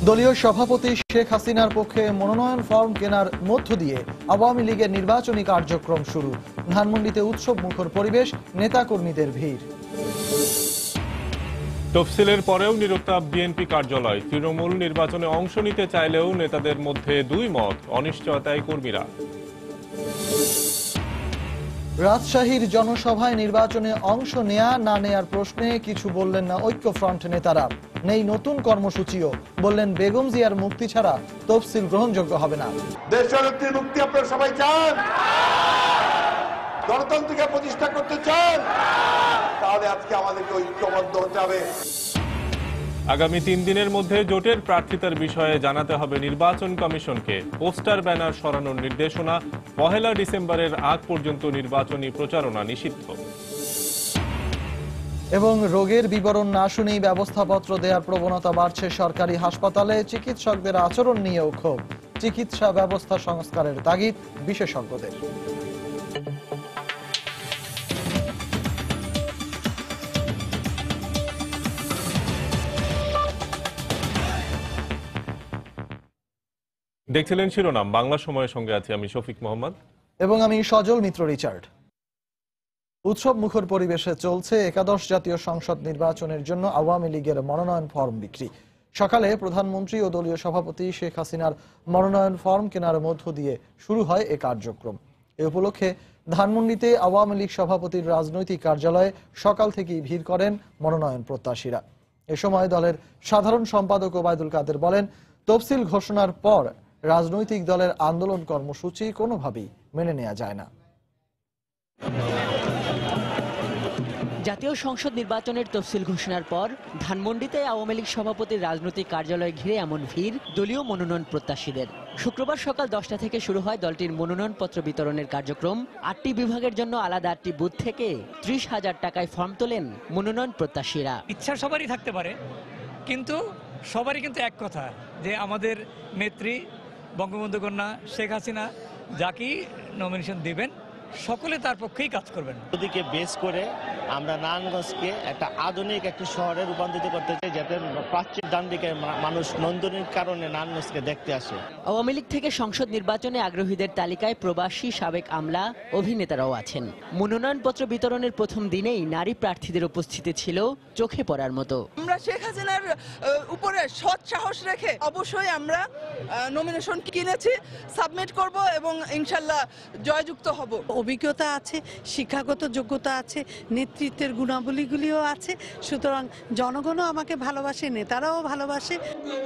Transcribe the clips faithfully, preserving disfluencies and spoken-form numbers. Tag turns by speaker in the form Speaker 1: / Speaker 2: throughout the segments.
Speaker 1: দলীয় সভাপতি শেখ হাসিনার পক্ষে মনোনয়ন ফর্ম কেনার মধ্য দিয়ে আওয়ামী লীগের নির্বাচনী কার্যক্রম শুরু। ধানমন্ডিতে উৎসব মুখর পরিবেশ, নেতাকর্মীদের ভিড়।
Speaker 2: তফসিলের পরেও নিরুত্তাপ বিএনপি কার্যালয়। তৃণমূল নির্বাচনে অংশ নিতে চাইলেও নেতাদের মধ্যে দুই মত, অনিশ্চয়তায় কর্মীরা।
Speaker 1: রাজশাহীর জনসভায় নির্বাচনে অংশ নেয়া না নেয়ার প্রশ্নে কিছু বললেন না ঐক্যফ্রন্ট নেতারা। নেই নতুন কর্মসূচিও, বললেন বেগম জিয়ার মুক্তি ছাড়া তফসিল গ্রহণযোগ্য হবে না।
Speaker 3: দেশনেত্রীর মুক্তি আপনারা সবাই চান, গণতন্ত্রকে প্রতিষ্ঠা করতে চান, তাহলে আজকে আমাদেরকে ঐক্যবদ্ধ হতে হবে।
Speaker 2: আগামী তিন দিনের মধ্যে জোটের প্রার্থিতার বিষয়ে জানাতে হবে নির্বাচন কমিশনকে। পোস্টার ব্যানার সরানোর নির্দেশনা। পহেলা ডিসেম্বরের আগ পর্যন্ত নির্বাচনী প্রচারণা নিষিদ্ধ।
Speaker 1: এবং রোগের বিবরণ না শুনেই ব্যবস্থাপত্র দেওয়ার প্রবণতা বাড়ছে সরকারি হাসপাতালে। চিকিৎসকদের আচরণ নিয়েও ক্ষোভ। চিকিৎসা ব্যবস্থা সংস্কারের তাগিদ বিশেষজ্ঞদের।
Speaker 2: দেখছিলেন শিরোনাম। বাংলা সময়ের সঙ্গে আছি আমি শফিক মোহাম্মদ
Speaker 1: এবং আমি সজল মিত্র রিচার্ড। উৎসব মুখর পরিবেশে চলছে একাদশ জাতীয় সংসদ নির্বাচনের জন্য আওয়ামী লীগের মনোনয়ন ফর্ম বিক্রি। সকালে প্রধানমন্ত্রী ও দলীয় সভাপতি শেখ হাসিনার মনোনয়ন ফর্ম কেনার মধ্য দিয়ে শুরু হয় এ কার্যক্রম। এ উপলক্ষে ধানমন্ডিতে আওয়ামী লীগ সভাপতির রাজনৈতিক কার্যালয়ে সকাল থেকেই ভিড় করেন মনোনয়ন প্রত্যাশীরা। এ সময় দলের সাধারণ সম্পাদক ওবায়দুল কাদের বলেন, তফসিল ঘোষণার পর রাজনৈতিক দলের আন্দোলন কর্মসূচি কোনোভাবেই মেনে নেওয়া যায় না।
Speaker 4: জাতীয় সংসদ নির্বাচনের তফসিল ঘোষণার পর ধানমন্ডিতে আওয়ামী লীগ সভাপতির রাজনৈতিক কার্যালয়ে ঘিরে এমন ভিড় দলীয় মনোনয়ন প্রত্যাশীদের। শুক্রবার সকাল দশটা থেকে শুরু হয় দলটির মনোনয়নপত্র বিতরণের কার্যক্রম। আটটি বিভাগের জন্য আলাদা আটটি বুথ থেকে ত্রিশ হাজার টাকায় ফর্ম তোলেন মনোনয়ন প্রত্যাশীরা।
Speaker 5: ইচ্ছা সবারই থাকতে পারে, কিন্তু সবারই কিন্তু এক কথা যে আমাদের নেত্রী বঙ্গবন্ধু কন্যা শেখ হাসিনা যাকে নমিনেশন দিবেন সকলে তার পক্ষেই কাজ করবেন।
Speaker 6: ওদিকে বেস করে আমরা নারায়ণগঞ্জকে একটা আধুনিক একটি শহরে রূপান্তরিত করতে চাই, যাতে প্রাচ্যের ডান দিকে মানুষ নন্দনের কারণে নারায়ণগঞ্জকে দেখতে আসে।
Speaker 4: আওয়ামী লীগ থেকে সংসদ নির্বাচনে আগ্রহীদের তালিকায় প্রবাসী সাবেক আমলা অভিনেতারাও আছেন। মনোনয়নপত্র বিতরণের প্রথম দিনেই নারী প্রার্থীদের উপস্থিতি ছিল চোখে পড়ার মতো।
Speaker 7: আমরা শেখ হাসিনার উপরে সৎ সাহস রেখে অবশ্যই আমরা নমিনেশন কিনেছি, সাবমিট করব এবং ইনশাল্লাহ জয়যুক্ত হব।
Speaker 8: অভিজ্ঞতা আছে, শিক্ষাগত যোগ্যতা আছে, নেতৃত্বের গুণাবলীগুলিও আছে। সুতরাং জনগণও আমাকে ভালোবাসে, নেতারাও ভালোবাসে।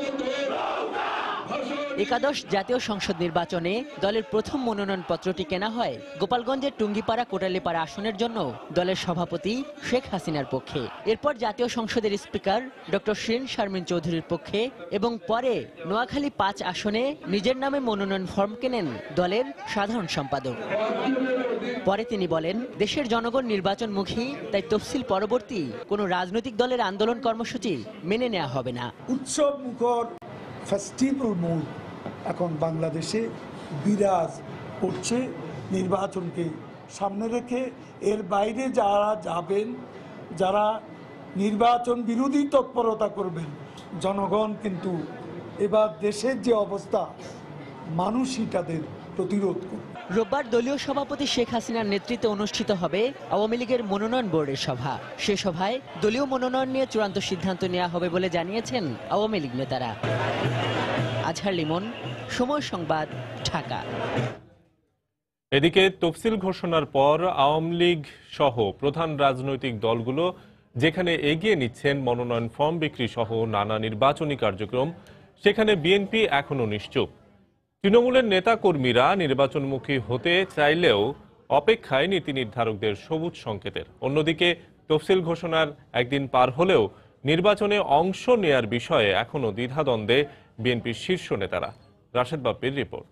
Speaker 4: একাদশ জাতীয় সংসদ নির্বাচনে দলের প্রথম মনোনয়নপত্রটি কেনা হয় গোপালগঞ্জের টুঙ্গিপাড়া কোটালীপাড়া আসনের জন্য দলের সভাপতি শেখ হাসিনার পক্ষে। এরপর জাতীয় সংসদের স্পিকার ডক্টর শিরিন শারমিন চৌধুরীর পক্ষে এবং পরে নোয়াখালী পাঁচ আসনে নিজের নামে মনোনয়ন ফর্ম কেনেন দলের সাধারণ সম্পাদক। পরে তিনি বলেন, দেশের জনগণ নির্বাচনমুখী, তাই তফসিল পরবর্তী কোনো রাজনৈতিক দলের আন্দোলন কর্মসূচি মেনে নেওয়া হবে না।
Speaker 9: উৎসব মুখর ফেস্টিভ্যাল মুড এখন বাংলাদেশে বিরাজ করছে নির্বাচনকে সামনে রেখে। এর বাইরে যারা যাবেন, যারা নির্বাচন বিরোধী তৎপরতা করবেন, জনগণ কিন্তু এবার দেশের যে অবস্থা, মানুষই তাদের প্রতিরোধ করবে।
Speaker 4: রোববার দলীয় সভাপতি শেখ হাসিনার নেতৃত্বে অনুষ্ঠিত হবে আওয়ামী লীগের মনোনয়ন বোর্ডের সভা। সে সভায় দলীয় মনোনয়ন নিয়ে চূড়ান্ত সিদ্ধান্ত নেওয়া হবে বলে জানিয়েছেন আওয়ামী লীগ নেতারা। আজহার লিমন, সময় সংবাদ, ঢাকা।
Speaker 2: এদিকে তফসিল ঘোষণার পর আওয়ামী লীগ সহ প্রধান রাজনৈতিক দলগুলো যেখানে এগিয়ে নিচ্ছেন মনোনয়ন ফর্ম বিক্রি সহ নানা নির্বাচনী কার্যক্রম, সেখানে বিএনপি এখনো নিশ্চুপ। তৃণমূলের নেতা কর্মীরা নির্বাচনমুখী হতে চাইলেও অপেক্ষায় নীতি নির্ধারকদের সবুজ সংকেতের। অন্যদিকে তফসিল ঘোষণার একদিন পার হলেও নির্বাচনে অংশ নেয়ার বিষয়ে এখনো দ্বিধাদ্বন্দ্বে বিএনপির শীর্ষ নেতারা। রাশেদ বাপ্পির রিপোর্ট।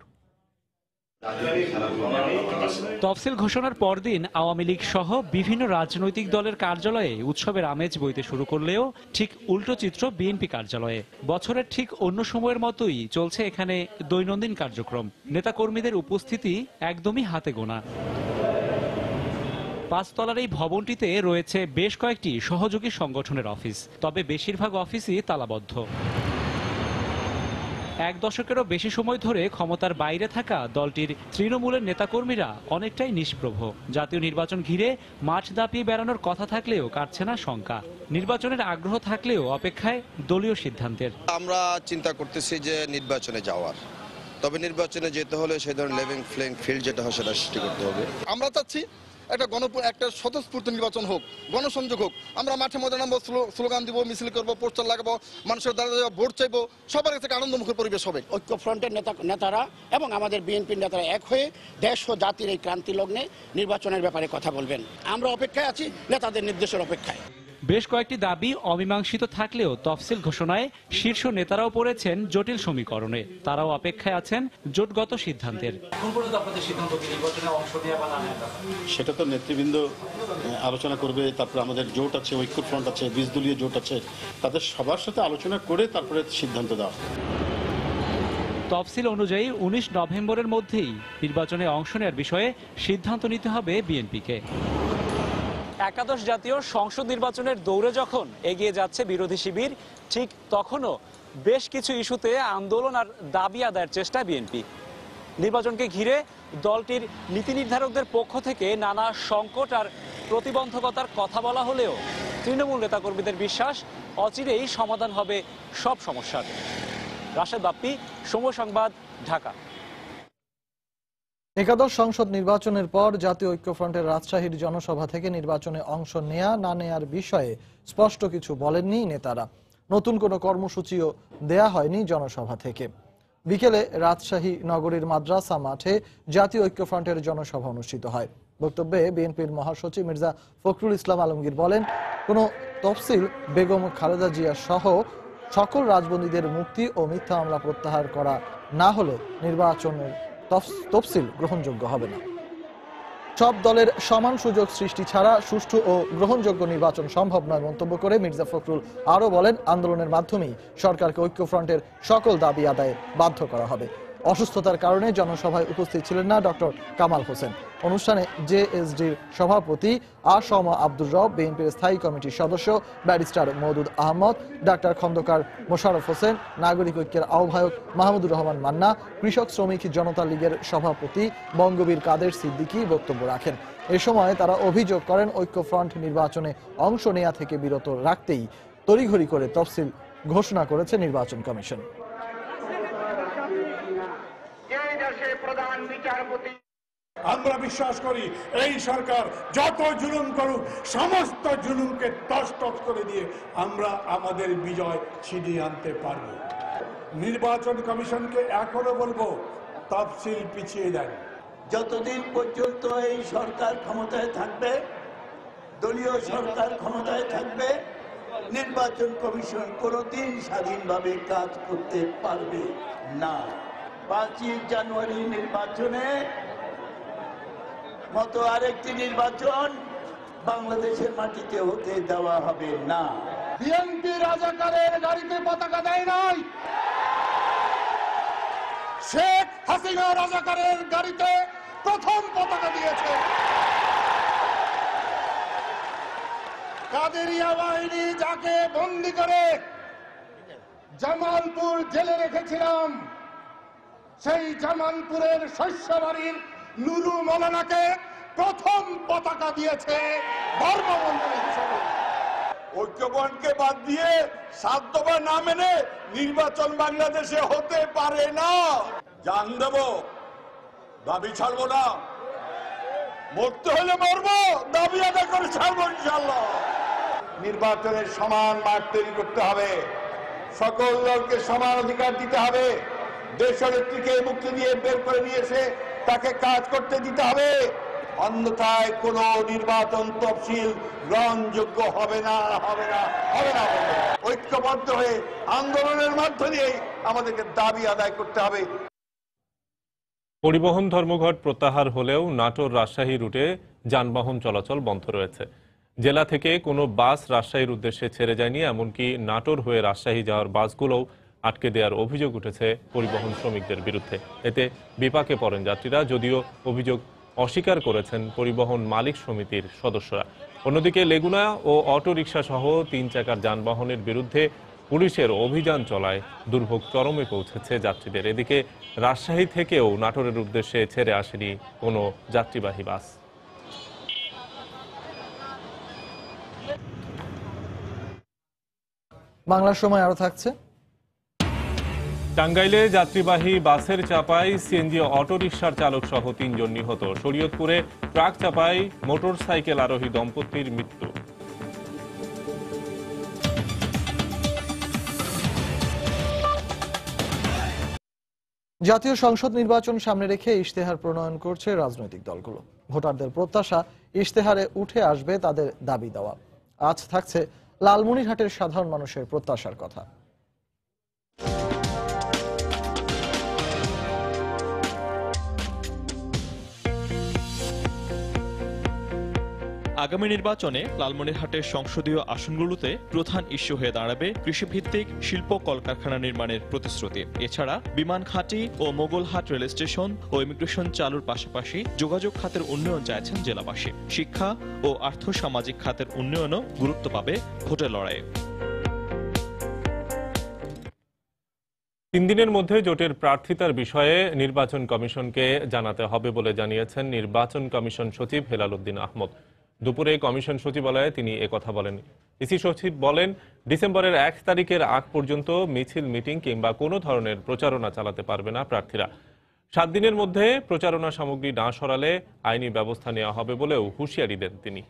Speaker 10: তফসিল ঘোষণার পরদিন আওয়ামী লীগ সহ বিভিন্ন রাজনৈতিক দলের কার্যালয়ে উৎসবের আমেজ বইতে শুরু করলেও ঠিক উল্টো চিত্র বিএনপি কার্যালয়ে। বছরের ঠিক অন্য সময়ের মতোই চলছে এখানে দৈনন্দিন কার্যক্রম। নেতাকর্মীদের উপস্থিতি একদমই হাতে গোনা। পাঁচতলার এই ভবনটিতে রয়েছে বেশ কয়েকটি সহযোগী সংগঠনের অফিস, তবে বেশিরভাগ অফিসই তালাবদ্ধ। এক দশকেরও বেশি সময় ধরে ক্ষমতার বাইরে থাকা দলটির তৃণমূলের নেতাকর্মীরা অনেকটাই নিষ্প্রভ। জাতীয় নির্বাচন ঘিরে মাঠ দাপিয়ে বেড়ানোর কথা থাকলেও কাটছে না শঙ্কা। নির্বাচনের আগ্রহ থাকলেও অপেক্ষায় দলীয় সিদ্ধান্তের।
Speaker 11: আমরা চিন্তা করতেছি যে নির্বাচনে যাওয়ার, তবে নির্বাচনে যেতে হলে সেই ধরনের লেভিং প্লেইং ফিল্ড যেটা হয় সেটা সৃষ্টি করতে হবে।
Speaker 12: আমরা চাচ্ছি একটা গণ একটা স্বতঃস্ফূর্ত নির্বাচন হোক, গণসংযোগ হোক। আমরা মাঠে মধ্যে নামবো, স্লোগান দিব, মিছিল করবো, পোস্টার লাগাবো, মানুষের দ্বারা ভোট চাইবো, সবার কাছে আনন্দমুখর পরিবেশ হবে।
Speaker 13: ঐক্য ফ্রন্টের নেতা নেতারা এবং আমাদের বিএনপির নেতারা এক হয়ে দেশ ও জাতির এই ক্রান্তি লগ্নে নির্বাচনের ব্যাপারে কথা বলবেন। আমরা অপেক্ষায় আছি, নেতাদের নির্দেশের অপেক্ষায়।
Speaker 10: বেশ কয়েকটি দাবি অমীমাংসিত থাকলেও তফসিল ঘোষণায় শীর্ষ নেতারাও পড়েছেন জটিল সমীকরণে। তারাও অপেক্ষায় আছেন জোটগত সিদ্ধান্তের।
Speaker 14: সেটা তো নেতৃবৃন্দ আলোচনা করবে, তারপরে আমাদের জোট আছে, ঐক্য ফ্রন্ট আছে, বিশ দলীয় জোট আছে, তাদের সবার সাথে আলোচনা করে তারপরে সিদ্ধান্ত দেওয়া।
Speaker 10: তফসিল অনুযায়ী উনিশ নভেম্বরের মধ্যেই নির্বাচনে অংশ নেওয়ার বিষয়ে সিদ্ধান্ত নিতে হবে বিএনপিকে। একাদশ জাতীয় সংসদ নির্বাচনের দৌড়ে যখন এগিয়ে যাচ্ছে বিরোধী শিবির, ঠিক তখনও বেশ কিছু ইস্যুতে আন্দোলন আর দাবি আদায়ের চেষ্টা বিএনপি। নির্বাচনকে ঘিরে দলটির নীতি নির্ধারকদের পক্ষ থেকে নানা সংকট আর প্রতিবন্ধকতার কথা বলা হলেও তৃণমূল নেতাকর্মীদের বিশ্বাস অচিরেই সমাধান হবে সব সমস্যার। রাশেদ বাপ্পি, সময় সংবাদ, ঢাকা।
Speaker 1: একাদশ সংসদ নির্বাচনের পর জাতীয় ঐক্যফ্রন্টের রাজশাহীর জনসভা থেকে নির্বাচনে অংশ নেয়া না নেয়ার বিষয়ে স্পষ্ট কিছু বলেননি নেতারা। নতুন কোনো কর্মসূচিও দেয়া হয়নি জনসভা থেকে। বিকেলে রাজশাহী নগরীর মাদ্রাসা মাঠে জাতীয় ঐক্যফ্রন্টের জনসভা অনুষ্ঠিত হয়। বক্তব্যে বিএনপির মহাসচিব মির্জা ফখরুল ইসলাম আলমগীর বলেন, কোনো তফসিল বেগম খালেদা জিয়া সহ সকল রাজবন্দীদের মুক্তি ও মিথ্যা মামলা প্রত্যাহার করা না হলে নির্বাচনের তফসিল গ্রহণযোগ্য হবে না। সব দলের সমান সুযোগ সৃষ্টি ছাড়া সুষ্ঠু ও গ্রহণযোগ্য নির্বাচন সম্ভব নয় মন্তব্য করে মির্জা ফখরুল আরও বলেন, আন্দোলনের মাধ্যমেই সরকারকে ঐক্যফ্রন্টের সকল দাবি আদায়ে বাধ্য করা হবে। অসুস্থতার কারণে জনসভায় উপস্থিত ছিলেন না ডক্টর কামাল হোসেন। অনুষ্ঠানে জেএসডির সভাপতি আসম আব্দুর রব, বিএনপির স্থায়ী কমিটির সদস্য ব্যারিস্টার মওদুদ আহমদ, ডাক্তার খন্দকার মোশাররফ হোসেন, নাগরিক ঐক্যের আহ্বায়ক মাহমুদুর রহমান মান্না, কৃষক শ্রমিক জনতা লীগের সভাপতি বঙ্গবীর কাদের সিদ্দিকী বক্তব্য রাখেন। এ সময় তারা অভিযোগ করেন, ঐক্যফ্রন্ট নির্বাচনে অংশ নেয়া থেকে বিরত রাখতেই তড়িঘড়ি করে তফসিল ঘোষণা করেছে নির্বাচন কমিশন।
Speaker 9: আমরা বিশ্বাস করি এই সরকার যত জুলুম করুক সমস্ত জুলুমকে তছনছ করে দিয়ে আমরা আমাদের বিজয় ছিনিয়ে আনতে পারব। নির্বাচন কমিশনকে এখনো বলবো, তফসিল পিছিয়ে দেন।
Speaker 15: যতদিন পর্যন্ত এই সরকার ক্ষমতায় থাকবে, দলীয় সরকার ক্ষমতায় থাকবে, নির্বাচন কমিশন কোনোদিন স্বাধীনভাবে কাজ করতে পারবে না। পাঁচই জানুয়ারি নির্বাচনে মতো আরেকটি নির্বাচন বাংলাদেশের মাটিতে হতে দেওয়া হবে না।
Speaker 12: বিএনপি রাজাকারের গাড়িতে পতাকা দেয় নাই, শেখ হাসিনা রাজাকারের গাড়িতে প্রথম পতাকা দিয়েছে। কাদেরিয়া বাহিনী যাকে বন্দী করে জামালপুর জেলে রেখেছিলাম, সেই জামালপুরের শস্যবাড়ির নুরু মৌলানাকে প্রথম পতাকা দিয়েছে ধর্মমন্ত্রী হিসেবে। ঐক্যফ্রন্টকে বাদ দিয়ে সাত দফা না মেনে নির্বাচন বাংলাদেশে হতে পারে না। জান দেব, দাবি ছাড়বো না, মরতে হলে মরবো, দাবি আদায় করে ছাড়বো ইনশাল্লাহ। নির্বাচনের সমান মাঠ তৈরি করতে হবে, সকল দলকে সমান অধিকার দিতে হবে, দেশনেত্রীকে মুক্তি দিয়ে বের করে নিয়ে এসে তাকে কাজ করতে দিতে হবে, অন্যথায় কোন নির্বাচন তফসিল গ্রহণযোগ্য হবে না, হবে না, হবে না। ঐক্যবদ্ধ হয়ে আন্দোলনের মাধ্যমে আমাদেরকে দাবি আদায় করতে হবে।
Speaker 2: পরিবহন ধর্মঘট প্রত্যাহার হলেও নাটোর রাজশাহী রুটে যানবাহন চলাচল বন্ধ রয়েছে। জেলা থেকে কোনো বাস রাজশাহীর উদ্দেশ্যে ছেড়ে যায়নি, এমনকি নাটোর হয়ে রাজশাহী যাওয়ার বাসগুলোও আটকে দেওয়ার অভিযোগ উঠেছে পরিবহন শ্রমিকদের বিরুদ্ধে। এতে বিপাকে পড়েন যাত্রীরা, যদিও অভিযোগ অস্বীকার করেছেন পরিবহন মালিক সমিতির সদস্যরা। অন্যদিকে লেগুনা ও অটো রিকশা সহ তিন চাকার যানবাহনের বিরুদ্ধে পুলিশের অভিযান চলায় দুর্ভোগ চরমে পৌঁছেছে যাত্রীদের। এদিকে রাজশাহী থেকেও নাটোরের উদ্দেশ্যে ছেড়ে আসেনি কোনো যাত্রীবাহী বাস।
Speaker 1: বাংলার সময় আরো থাকছে।
Speaker 2: টাঙ্গাইলে যাত্রীবাহী বাসের চাপায় সিএনজি অটোরিকশার চালক সহ তিনজন নিহত। শরীয়তপুরে ট্রাক চাপায় মোটর সাইকেল আরোহী দম্পতির মৃত্যু।
Speaker 1: জাতীয় সংসদ নির্বাচন সামনে রেখে ইশতেহার প্রণয়ন করছে রাজনৈতিক দলগুলো। ভোটারদের প্রত্যাশা ইশতেহারে উঠে আসবে তাদের দাবি দেওয়া। আজ থাকছে লালমনিরহাটের সাধারণ মানুষের প্রত্যাশার কথা।
Speaker 16: আগামী নির্বাচনে লালমনিরহাটের সংসদীয় আসনগুলোতে প্রধান ইস্যু হয়ে দাঁড়াবে কৃষিভিত্তিক শিল্প কলকারখানা নির্মাণের প্রতিশ্রুতি। এছাড়া বিমান ঘাঁটি ও মোগলহাট রেল স্টেশন ও ইমিগ্রেশন চালুর পাশাপাশি যোগাযোগ খাতের উন্নয়ন চাইছেন জেলাবাসী। শিক্ষা ও আর্থ সামাজিক খাতের উন্নয়নও গুরুত্ব পাবে ভোটের লড়াইয়ে।
Speaker 2: তিন দিনের মধ্যে জোটের প্রার্থিতার বিষয়ে নির্বাচন কমিশনকে জানাতে হবে বলে জানিয়েছেন নির্বাচন কমিশন সচিব হেলাল উদ্দিন আহমদ। দুপুরে কমিশন সচিবালয়ে তিনি একথা বলেন। ইসি সচিব বলেন, ডিসেম্বরের এক তারিখের আগ পর্যন্ত মিছিল, মিটিং কিংবা কোনো ধরনের প্রচারণা চালাতে পারবে না প্রার্থীরা। সাত দিনের মধ্যে প্রচারণা সামগ্রী না সরালে আইনি ব্যবস্থা নেওয়া হবে বলেও হুঁশিয়ারি দেন তিনি।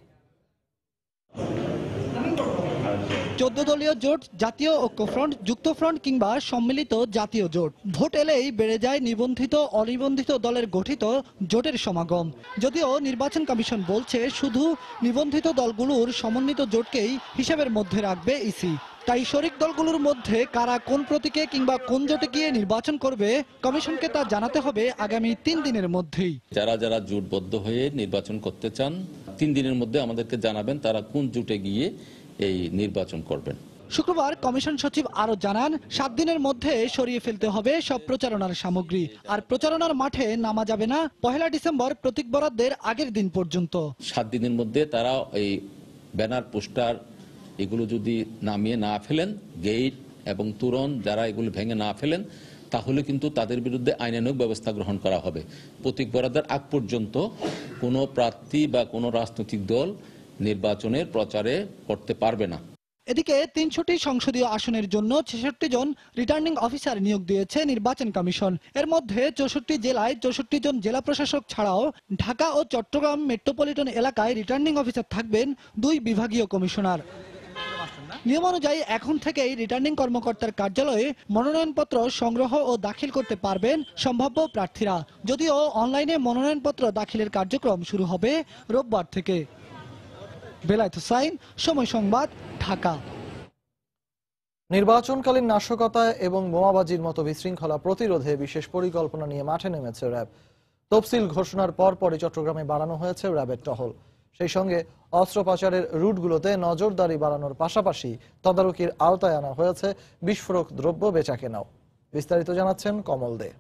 Speaker 17: চোদ্দ দলীয় জোট, জাতীয় ঐক্যফ্রন্ট, যুক্তফ্রন্ট কিংবা সম্মিলিত জাতীয় জোট, ভোট এলেই বেড়ে যায় নিবন্ধিত অনিবন্ধিত দলের গঠিত জোটের সমাগম। যদিও নির্বাচন কমিশন বলছে শুধু নিবন্ধিত দলগুলোর সমন্বিত জোটকেই হিসাবের মধ্যে রাখবে ইসি। তাই শরিক দলগুলোর মধ্যে কারা কোন প্রতীকে কিংবা কোন জোটে গিয়ে নির্বাচন করবে কমিশনকে তা জানাতে হবে আগামী তিন দিনের মধ্যেই।
Speaker 18: যারা যারা জোটবদ্ধ হয়ে নির্বাচন করতে চান তিন দিনের মধ্যে আমাদেরকে জানাবেন তারা কোন জোটে গিয়ে এই নির্বাচন করবেন।
Speaker 17: শুক্রবার কমিশন সচিব আরো জানান, সাত দিনের মধ্যে সরিয়ে ফেলতে হবে সব প্রচারণার সামগ্রী। আর প্রচারণার মাঠে নামা যাবে না পহেলা ডিসেম্বর প্রতীক বরাদ্দের আগের দিন পর্যন্ত।
Speaker 18: সাত দিনের মধ্যে তারা এই ব্যানার, পোস্টার এগুলো যদি নামিয়ে না ফেলেন, গেট এবং তোরণ যারা এগুলো ভেঙে না ফেলেন, তাহলে কিন্তু তাদের বিরুদ্ধে আইনানুগ ব্যবস্থা গ্রহণ করা হবে। প্রতীক বরাদ্দের আগ পর্যন্ত কোনো প্রার্থী বা কোনো রাজনৈতিক দল নির্বাচনের প্রচারে করতে পারবে না।
Speaker 17: এদিকে তিনশোটি সংসদীয় আসনের জন্য ছেষট্টি জন রিটার্নিং অফিসার নিয়োগ দিয়েছে নির্বাচন কমিশন। এর মধ্যে চৌষট্টি জেলায় চৌষট্টি জন জেলা প্রশাসক ছাড়াও ঢাকা ও চট্টগ্রাম মেট্রোপলিটন এলাকায় রিটার্নিং অফিসার থাকবেন দুই বিভাগীয় কমিশনার। নিয়ম অনুযায়ী এখন থেকেই রিটার্নিং কর্মকর্তার কার্যালয়ে মনোনয়নপত্র সংগ্রহ ও দাখিল করতে পারবেন সম্ভাব্য প্রার্থীরা। যদিও অনলাইনে মনোনয়নপত্র দাখিলের কার্যক্রম শুরু হবে রোববার থেকে। বেলায়েত হুসাইন, সময় সংবাদ, ঢাকা।
Speaker 1: নির্বাচনকালীন নাশকতা এবং বোমাবাজির মতো বিশৃঙ্খলা প্রতিরোধে বিশেষ পরিকল্পনা নিয়ে মাঠে নেমেছে র্যাব। তফসিল ঘোষণার পর পরই চট্টগ্রামে বাড়ানো হয়েছে র্যাবের টহল। সেই সঙ্গে অস্ত্র পাচারের রুটগুলোতে নজরদারি বাড়ানোর পাশাপাশি তদারকির আওতায় আনা হয়েছে বিস্ফোরক দ্রব্য বেচাকেনাও। বিস্তারিত জানাচ্ছেন কমল দে।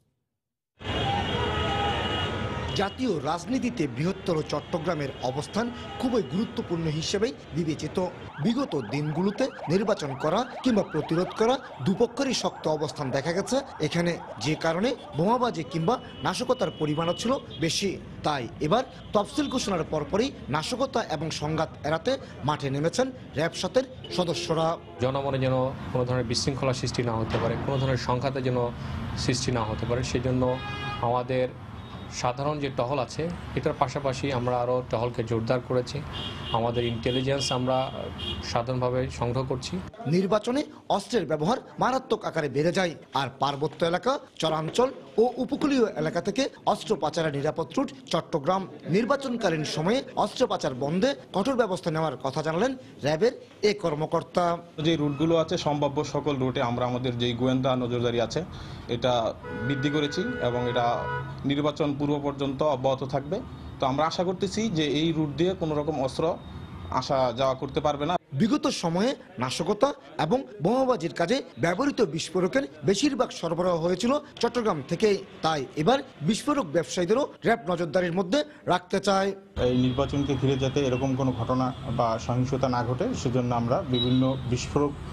Speaker 19: জাতীয় রাজনীতিতে বৃহত্তর চট্টগ্রামের অবস্থান খুবই গুরুত্বপূর্ণ হিসেবে বিবেচিত। বিগত দিনগুলোতে নির্বাচন করা কিংবা প্রতিরোধ করা দুপক্ষেরই শক্ত অবস্থান দেখা গেছে এখানে, যে কারণে বোমাবাজি কিংবা নাশকতার পরিমাণও ছিল বেশি। তাই এবার তফসিল ঘোষণার পরপরই নাশকতা এবং সংঘাত এড়াতে মাঠে নেমেছেন র্যাব সাতের সদস্যরা।
Speaker 20: জনমনে যেন কোনো ধরনের বিশৃঙ্খলা সৃষ্টি না হতে পারে, কোনো ধরনের সংঘাতে যেন সৃষ্টি না হতে পারে, সেজন্য আমাদের সাধারণ যে টহল আছে এটার পাশাপাশি আমরা আরও টহলকে জোরদার করেছি। আমাদের ইন্টেলিজেন্স আমরা সাধারণভাবে সংগ্রহ করছি।
Speaker 19: নির্বাচনে অস্ত্রের ব্যবহার মারাত্মক আকারে বেড়ে যায়, আর পার্বত্য এলাকা, চরাঞ্চল ও উপকূলীয় এলাকা থেকে অস্ত্র পাচারের নিরাপদ রুট চট্টগ্রাম। নির্বাচনকালীন সময়ে অস্ত্র পাচার বন্ধে কঠোর ব্যবস্থা নেওয়ার কথা জানালেন র্যাবের এ কর্মকর্তা।
Speaker 21: যে রুটগুলো আছে সম্ভাব্য সকল রুটে আমরা আমাদের যেই গোয়েন্দা নজরদারি আছে এটা বৃদ্ধি করেছি এবং এটা নির্বাচন পূর্ব পর্যন্ত অব্যাহত থাকবে। তো আমরা আশা করতেছি যে এই রুট দিয়ে কোনো রকম অস্ত্র আসা যাওয়া করতে পারবে না।
Speaker 19: বিগত সময়ে নাশকতা এবং বোমাবাজির কাজে ব্যবহৃত বিস্ফোরকের বেশিরভাগ সরবরাহ হয়েছিল চট্টগ্রাম থেকে। তাই এবার বিস্ফোরক ব্যবসায়ীদেরও র্যাব নজরদারির মধ্যে রাখতে চায়।
Speaker 21: এই নির্বাচনকে ঘিরে যাতে এরকম কোনো ঘটনা বা সহিংসতা না ঘটে সেজন্য আমরা বিভিন্ন বিস্ফোরক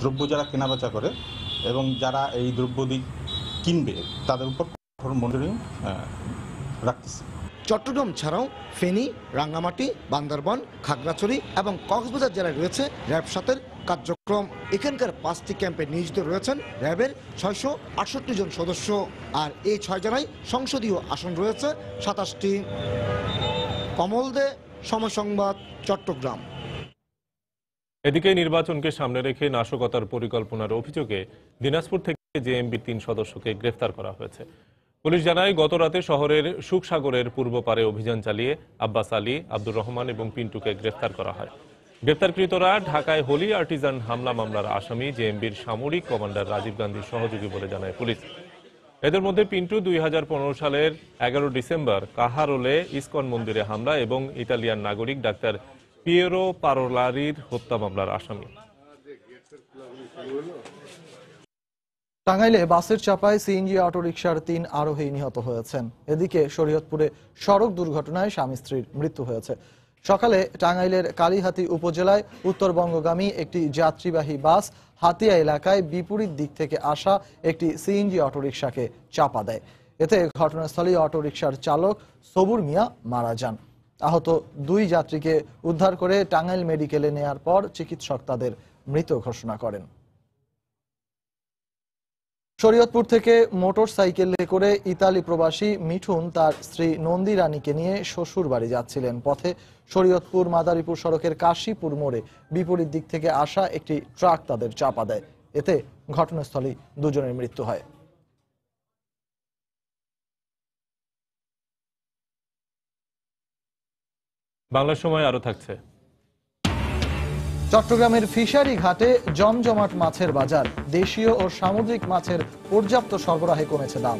Speaker 21: দ্রব্য যারা কেনাবেচা করে এবং যারা এই দ্রব্যদি কিনবে তাদের উপর কঠোর মনিটরিং রাখতেছে।
Speaker 19: চট্টগ্রাম ছাড়াও ফেনী, রাঙ্গামাটি, বান্দরবান, খাগড়াছড়ি এবং কক্সবাজার জেলায় রয়েছে র্যাব সাতের কার্যক্রম। এখানকার পাঁচটি ক্যাম্পে নিয়োজিত রয়েছেন র্যাবের ছয়শো আটষট্টি জন সদস্য, আর এই ছয় জেলায় সংসদীয় আসন রয়েছে সাতাশটি। কমল দে, সময় সংবাদ, চট্টগ্রাম।
Speaker 2: এদিকে নির্বাচনকে সামনে রেখে নাশকতার পরিকল্পনার অভিযোগে দিনাজপুর থেকে জেএমবির তিন সদস্যকে গ্রেফতার করা হয়েছে। পুলিশ জানায়, গত রাতে শহরের সুখসাগরের পূর্ব পারে অভিযান চালিয়ে আব্বাস আলী, আব্দুর রহমান এবং পিন্টুকে গ্রেফতার করা হয়। গ্রেফতারকৃতরা ঢাকায় হোলি আর্টিজান হামলা মামলার আসামি জেএমবির সামরিক কমান্ডার রাজীব গান্ধীর সহযোগী বলে জানায় পুলিশ। এদের মধ্যে পিন্টু দুই হাজার পনেরো সালের এগারো ডিসেম্বর কাহারোলে ইসকন মন্দিরে হামলা এবং ইতালিয়ান নাগরিক ডাক্তার পিয়েরো পারোলারির হত্যা মামলার আসামি।
Speaker 1: টাঙ্গাইলে বাসের চাপায় সিএনজি অটোরিকশার তিন আরোহী নিহত হয়েছেন। এদিকে শরীয়তপুরে সড়ক দুর্ঘটনায় স্বামী স্ত্রীর মৃত্যু হয়েছে। সকালে টাঙ্গাইলের কালীহাতি উপজেলায় উত্তরবঙ্গগামী একটি যাত্রীবাহী বাস হাতিয়া এলাকায় বিপরীত দিক থেকে আসা একটি সিএনজি অটোরিকশাকে চাপা দেয়। এতে ঘটনাস্থলে অটোরিকশার চালক সবুর মিয়া মারা যান। আহত দুই যাত্রীকে উদ্ধার করে টাঙ্গাইল মেডিকেলে নেয়ার পর চিকিৎসক তাদের মৃত ঘোষণা করেন। শরীয়তপুর থেকে মোটর সাইকেলে করে ইতালি প্রবাসী মিঠুন তার স্ত্রী নন্দী রানীকে নিয়ে শ্বশুর বাড়ি যাচ্ছিলেন। পথে শরীয়তপুর মাদারীপুর সড়কের কাশীপুর মোড়ে বিপরীত দিক থেকে আসা একটি ট্রাক তাদের চাপা দেয়। এতে ঘটনাস্থলেই দুজনের মৃত্যু হয়।
Speaker 2: বাংলা সময় আরো থাকছে।
Speaker 1: চট্টগ্রামের ফিশারি ঘাটে জমজমাট মাছের বাজার। দেশীয় ও সামুদ্রিক মাছের পর্যাপ্ত সরবরাহে কমেছে দাম।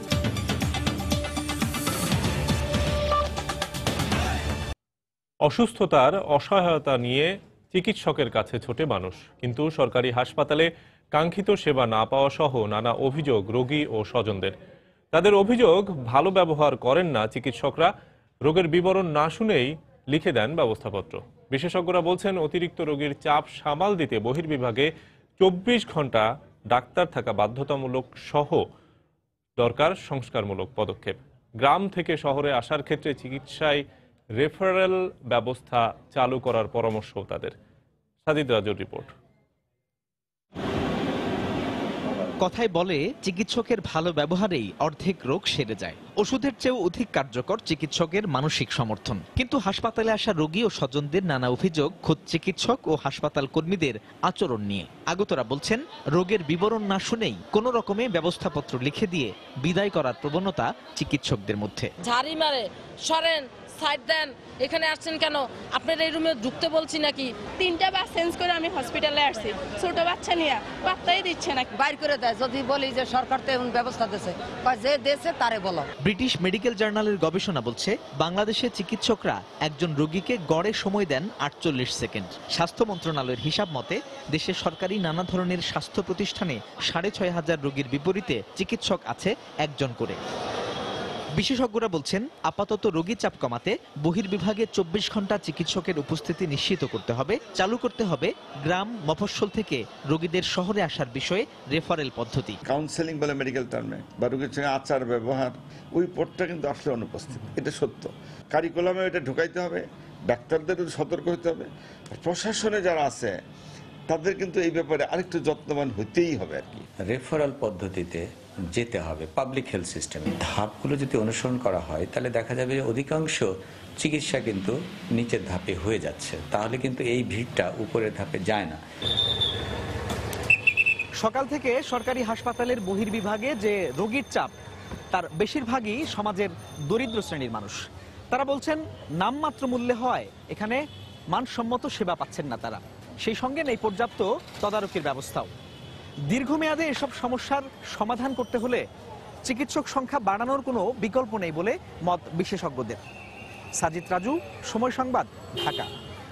Speaker 2: অসুস্থতার অসহায়তা নিয়ে চিকিৎসকের কাছে ছোটে মানুষ, কিন্তু সরকারি হাসপাতালে কাঙ্ক্ষিত সেবা না পাওয়া সহ নানা অভিযোগ রোগী ও স্বজনদের। তাদের অভিযোগ, ভালো ব্যবহার করেন না চিকিৎসকরা, রোগের বিবরণ না শুনেই লিখে দেন ব্যবস্থাপত্র। বিশেষজ্ঞরা বলছেন, অতিরিক্ত রোগীর চাপ সামাল দিতে বহির্বিভাগে চব্বিশ ঘন্টা ডাক্তার থাকা বাধ্যতামূলক সহ দরকার সংস্কারমূলক পদক্ষেপ। গ্রাম থেকে শহরে আসার ক্ষেত্রে চিকিৎসায় রেফারেল ব্যবস্থা চালু করার পরামর্শ তাদের। সাজিদ রাজুর রিপোর্ট।
Speaker 3: কথায় বলে, চিকিৎসকের ভালো ব্যবহারেই অর্ধেক রোগ সেরে যায়। ওষুধের চেয়েও অধিক কার্যকর চিকিৎসকের মানসিক সমর্থন। কিন্তু হাসপাতালে আসা রোগী ও স্বজনদের নানা অভিযোগ খোদ চিকিৎসক ও হাসপাতাল কর্মীদের আচরণ নিয়ে। আগতরা বলছেন, রোগের বিবরণ না শুনেই কোনো রকমে ব্যবস্থাপত্র লিখে দিয়ে বিদায় করার প্রবণতা চিকিৎসকদের মধ্যে।
Speaker 22: ঝাড়ি মারে, সরেন, সাইড দেন, এখানে আসছেন কেন, আপনার এই রুমে ঢুকতে বলছি নাকি। তিনটা বাস চেঞ্জ করে আমি হসপিটালে আসছি, ছোট বাচ্চা নিয়ে, পাত্তাই দিচ্ছে না।
Speaker 23: বাইর করে দেয়, যদি বলি যে সরকার তো এমন ব্যবস্থা দিয়েছে, যে দেশে তারে বলো।
Speaker 3: ব্রিটিশ মেডিকেল জার্নালের গবেষণা বলছে, বাংলাদেশে চিকিৎসকরা একজন রোগীকে গড়ে সময় দেন আটচল্লিশ সেকেন্ড। স্বাস্থ্য মন্ত্রণালয়ের হিসাব মতে দেশে সরকারি নানা ধরনের স্বাস্থ্য প্রতিষ্ঠানে সাড়ে ছয় হাজার রোগীর বিপরীতে চিকিৎসক আছে একজন করে। বিশেষজ্ঞরা বলছেন, আপাতত রোগী চাপ কমাতে বহির্বিভাগে চব্বিশ ঘন্টা চিকিৎসকের উপস্থিতি নিশ্চিত করতে হবে। চালু করতে হবে গ্রাম মফস্বল থেকে রোগীদের শহরে আসার বিষয়ে রেফারেল পদ্ধতি।
Speaker 24: কাউন্সেলিং বলে মেডিকেল টার্মে, বা রোগীর সঙ্গে আচার ব্যবহার, ওই পথটা কিন্তু আসলে অনুপস্থিত। এটা সত্য। কারিকুলামে এটা ঢুকাইতে হবে, ডাক্তারদেরও সতর্ক হতে হবে, প্রশাসনে যারা আছে তাদের কিন্তু এই ব্যাপারে আরেকটু যত্নবান হতেই হবে আর কি।
Speaker 25: রেফারেল পদ্ধতিতে যেতে হবে পাবলিক হেলথ সিস্টেমে। ধাপগুলো যদি অনুসরণ করা হয় তাহলে দেখা যাবে যে অধিকাংশ চিকিৎসা কিন্তু নিচের ধাপে হয়ে যাচ্ছে। তাহলে কিন্তু এই ভিড়টা উপরের ধাপে যায় না।
Speaker 3: সকাল থেকে সরকারি হাসপাতালের বহির্বিভাগে যে রোগীর চাপ, তার বেশিরভাগই সমাজের দরিদ্র শ্রেণীর মানুষ। তারা বলছেন, নামমাত্র মূল্যে হয় এখানে মানসম্মত সেবা পাচ্ছেন না তারা। সেই সঙ্গে নেই পর্যাপ্ত তদারকির ব্যবস্থাও। দীর্ঘমেয়াদে এসব সমস্যার সমাধান করতে হলে চিকিৎসক সংখ্যা বাড়ানোর কোনো বিকল্প নেই বলে মত বিশেষজ্ঞদের। সাজিদ রাজু, সময় সংবাদ, ঢাকা।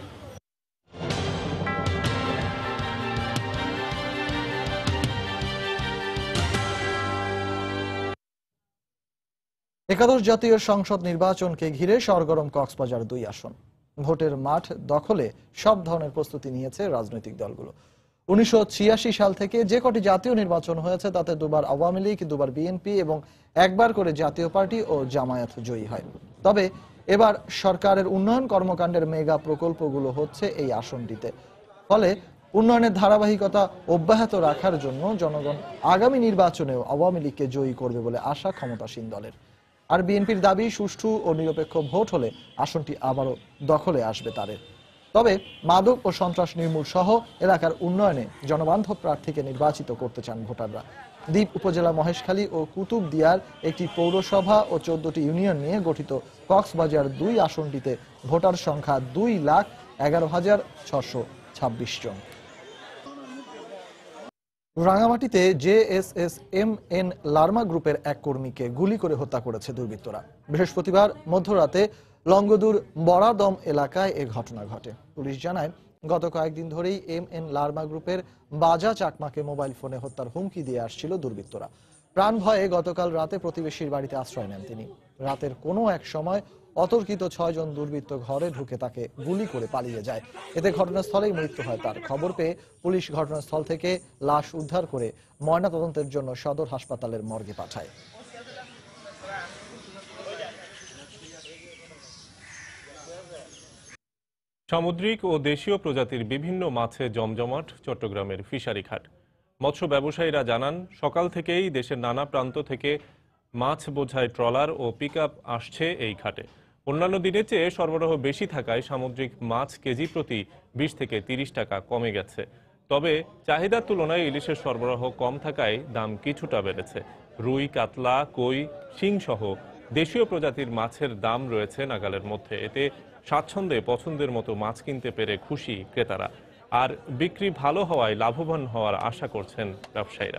Speaker 1: একাদশ জাতীয় সংসদ নির্বাচনকে ঘিরে সরগরম কক্সবাজার দুই আসন। ভোটের মাঠ দখলে সব ধরনের প্রস্তুতি নিয়েছে রাজনৈতিক দলগুলো। উনিশশো ছিয়াশি সাল থেকে যে কটি জাতীয় নির্বাচন হয়েছে তাতে দুবার আওয়ামী লীগ, দুবার বিএনপি এবং একবার করে জাতীয় পার্টি ও জামায়াত জয়ী হয়। তবে এবার সরকারের উন্নয়ন কর্মকাণ্ডের মেগা প্রকল্পগুলো হচ্ছে এই আসনটিতে। ফলে উন্নয়নের ধারাবাহিকতা অব্যাহত রাখার জন্য জনগণ আগামী নির্বাচনেও আওয়ামী লীগকে জয়ী করবে বলে আশা ক্ষমতাসীন দলের। আর বিএনপির দাবি, সুষ্ঠু ও নিরপেক্ষ ভোট হলে আসনটি আবারও দখলে আসবে তাদের। তবে মাদক ও সন্ত্রাস নির্মূল সহ এলাকার উন্নয়নে জনবান্ধব প্রার্থীকে নির্বাচিত করতে চান ভোটাররা। দ্বীপ উপজেলা মহেশখালী ও কুতুবদিয়ার একটি পৌরসভা ও চোদ্দটি ইউনিয়ন নিয়ে গঠিত কক্সবাজার দুই আসনটিতে ভোটার সংখ্যা দুই লাখ এগারো হাজার ছশো ছাব্বিশ জন। রাঙামাটিতে জেএসএস এম এন লার্মা গ্রুপের এক কর্মীকে গুলি করে হত্যা করেছে দুর্বৃত্তরা। বৃহস্পতিবার মধ্যরাতে লঙ্গদুর বড়াদম এলাকায় এ ঘটনা ঘটে। পুলিশ জানায়, গত কয়েকদিন ধরেই এম এন লার্মা গ্রুপের বাজা চাকমাকে মোবাইল ফোনে হত্যার হুমকি দিয়ে আসছিল দুর্বৃত্তরা। প্রাণ ভয়ে গতকাল রাতে প্রতিবেশীর বাড়িতে আশ্রয় নেন তিনি। রাতের কোনো এক সময় অতর্কিত ছয় জন দুর্বৃত্ত ঘরে ঢুকে তাকে গুলি করে পালিয়ে যায়। এতে ঘটনাস্থলেই মৃত্যু হয় তার। খবর পেয়ে পুলিশ ঘটনাস্থল থেকে লাশ উদ্ধার করে ময়নাতদন্তের জন্য সদর হাসপাতালের মর্গে পাঠায়।
Speaker 2: সামুদ্রিক ও দেশীয় প্রজাতির বিভিন্ন মাছে জমজমাট চট্টগ্রামের ফিশারি ঘাট। মৎস্য ব্যবসায়ীরা জানান, সকাল থেকেই দেশের নানা প্রান্ত থেকে মাছ বোঝাই ট্রলার ও পিকআপ আসছে এই ঘাটে। অন্যান্য দিনের চেয়ে সরবরাহ বেশি থাকায় সামুদ্রিক মাছ কেজি প্রতি বিশ থেকে তিরিশ টাকা কমে গেছে। তবে চাহিদার তুলনায় ইলিশের সরবরাহ কম থাকায় দাম কিছুটা বেড়েছে। রুই, কাতলা, কই, শিং সহ দেশীয় প্রজাতির মাছের দাম রয়েছে নাগালের মধ্যে। এতে স্বাচ্ছন্দ্যে পছন্দের মতো মাছ কিনতে পেরে খুশি ক্রেতারা। আর বিক্রি ভালো হওয়ায় লাভবান হওয়ার আশা করছেন ব্যবসায়ীরা।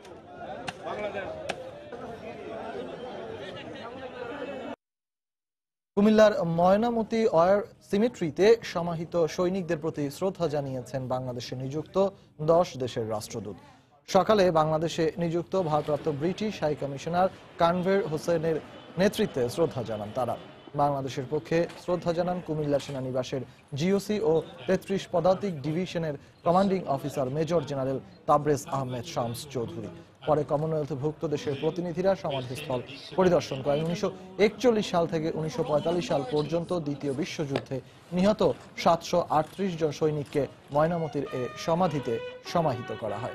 Speaker 1: কুমিল্লার ময়নামতি ওয়ার সিমেট্রিতে সমাহিত সৈনিকদের প্রতি শ্রদ্ধা জানিয়েছেন বাংলাদেশে নিযুক্ত দশ দেশের রাষ্ট্রদূত। সকালে বাংলাদেশে নিযুক্ত ভারপ্রাপ্ত ব্রিটিশ হাই কমিশনার কানভের হোসেনের নেতৃত্বে শ্রদ্ধা জানান তারা। বাংলাদেশের পক্ষে শ্রদ্ধা জানান কুমিল্লা সেনানিবাসের জিওসি ও তেত্রিশ পদাতিক ডিভিশনের commanding officer major general Tabrez Ahmed Shams Chowdhury. পরে কমনওয়েলথভুক্ত দেশের প্রতিনিধিরা সমাধিস্থল পরিদর্শন করেন। উনিশশো একচল্লিশ সাল থেকে উনিশশো পঁয়তাল্লিশ সাল পর্যন্ত দ্বিতীয় বিশ্বযুদ্ধে নিহত সাতশো আটত্রিশ জন সৈনিককে ময়নামতির এ সমাধিতে সমাহিত করা হয়।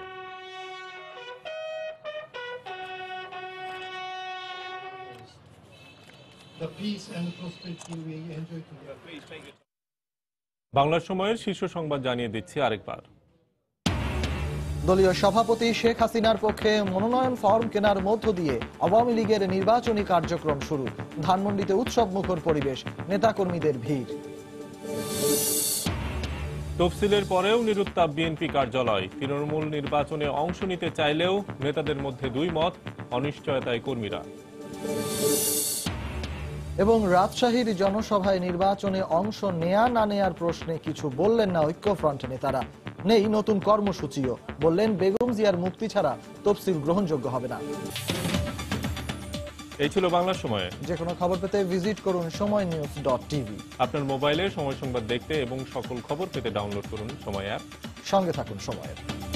Speaker 2: বাংলা সময়ের শীর্ষ সংবাদ জানিয়ে দিচ্ছি আরেকবার।
Speaker 1: দলীয় সভাপতি শেখ হাসিনার পক্ষে মনোনয়ন ফর্ম কেনার মধ্য দিয়ে আওয়ামী লীগের নির্বাচনী কার্যক্রম শুরু। ধানমন্ডিতে উৎসব মুখর পরিবেশ, নেতাকর্মীদের ভিড়।
Speaker 2: তফসিলের পরেও নিরুত্তাপ বিএনপি কার্যালয়। তৃণমূল নির্বাচনে অংশ নিতে চাইলেও নেতাদের মধ্যে দুই মত, অনিশ্চয়তায় কর্মীরা।
Speaker 1: এবং রাজশাহীর জনসভায় নির্বাচনে অংশ নেয়া না নেয়ার প্রশ্নে কিছু বললেন না ঐক্যফ্রন্ট নেতারা। নেই নতুন কর্মসূচিও, বললেন বেগম জিয়ার মুক্তি ছাড়া তফসিল গ্রহণযোগ্য হবে না।
Speaker 2: এই ছিল বাংলা সময়।
Speaker 1: যে কোনো খবর পেতে ভিজিট করুন সময় নিউজ ডট টিভি।
Speaker 2: আপনার মোবাইলে সময় সংবাদ দেখতে এবং সকল খবর পেতে ডাউনলোড করুন সময় অ্যাপ।
Speaker 1: সঙ্গে থাকুন সময়ের।